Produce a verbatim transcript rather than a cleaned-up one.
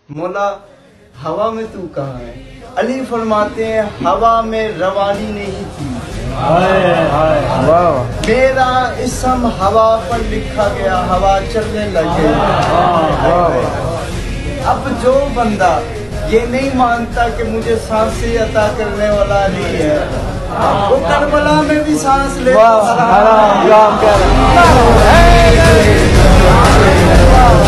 मौला हवा में तू कहाँ है? अली फरमाते हैं हवा में रवानी नहीं थी, मेरा इसम हवा पर लिखा गया, हवा चलने लगे। अब जो बंदा ये नहीं मानता कि मुझे सांसें अता करने वाला अली है, वो करबला में भी सांस लेता।